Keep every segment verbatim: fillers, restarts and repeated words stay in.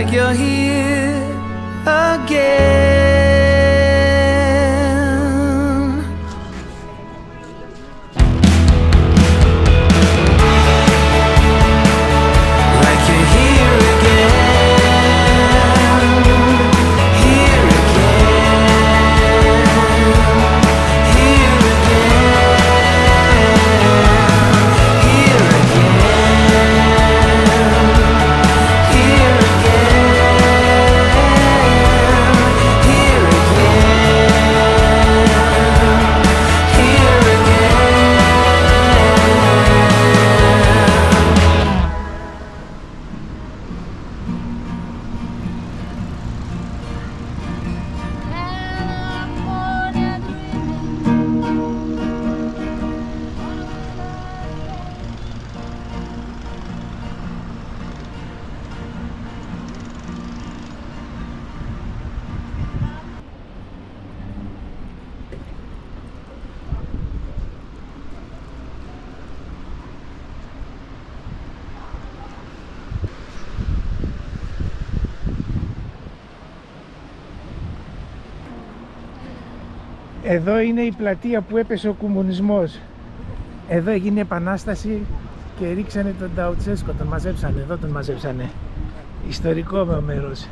like you're here again. Like you're here again, here again, here again, here Εδώ είναι η πλατεία που έπεσε ο κομμουνισμός. Εδώ έγινε επανάσταση και ρίξανε τον Τσαουτσέσκο, τον μαζέψανε, εδώ τον μαζέψανε. Ιστορικό μέρος.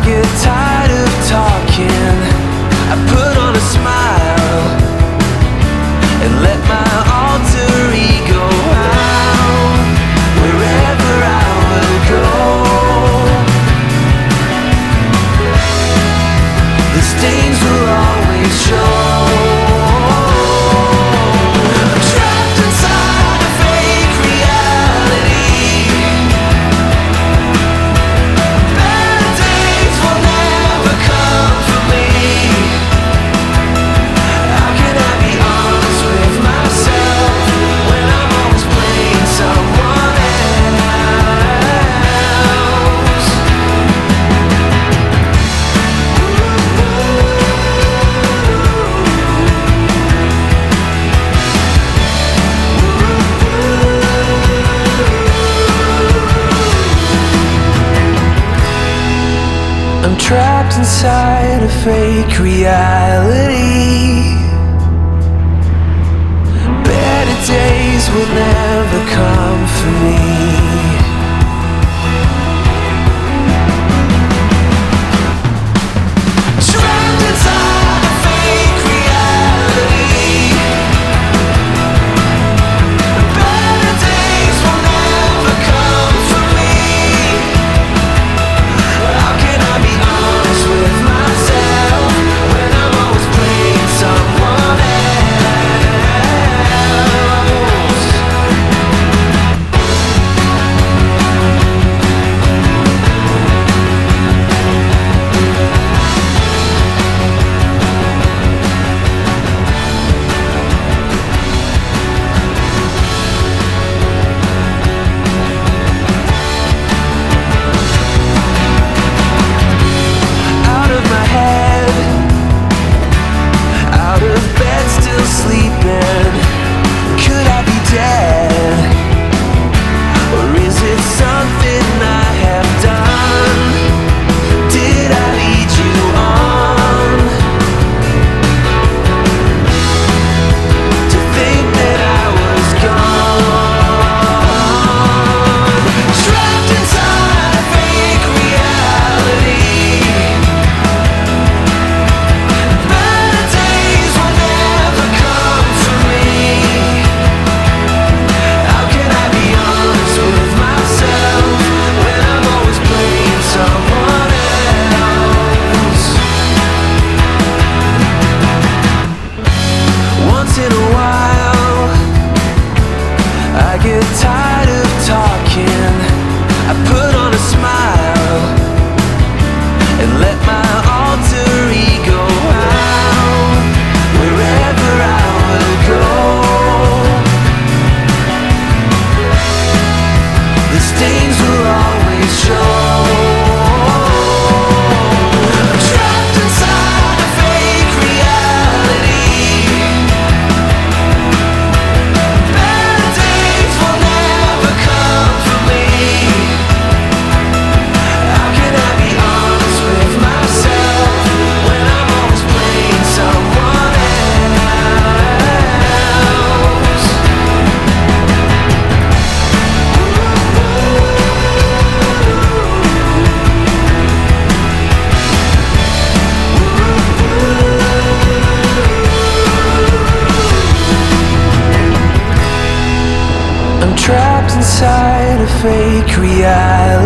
get tired of talking. I put on a smile and let my alter ego out wherever I will go. The stains will always show. I'm trapped inside a fake reality. Better days will never come for me. How can I be honest with myself when I'm always playing someone else? I'm trapped inside a fake reality. Better days will never come for me. Trapped inside a fake reality. Better days will never come for me. How can I be honest with myself when I'm always playing someone else? Out of my head, out of bed, still sleeping. Could I be dead? Or is it something I have done? Did I lead you on to think that I was gone? Trapped inside a fake reality. Better days will never come for me. How can I be honest with myself when I'm always playing someone else? Once in a while, I get tired of talking. I put on a smile and let my alter ego out wherever I will go. The stains will always show. I'm trapped inside a fake reality. Better days will never come for me. How can I be honest with myself when I'm always playing someone else? I'm trapped inside a fake reality.